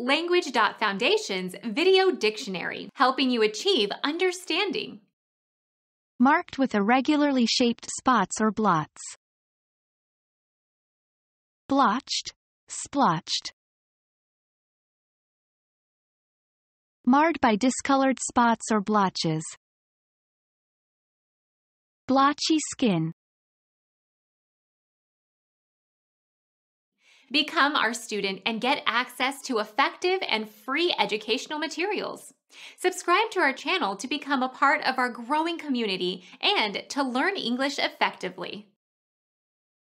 Language.Foundation's Video Dictionary, helping you achieve understanding. Marked with irregularly shaped spots or blots. Blotched, splotched. Marred by discolored spots or blotches. Blotchy skin. Become our student and get access to effective and free educational materials. Subscribe to our channel to become a part of our growing community and to learn English effectively.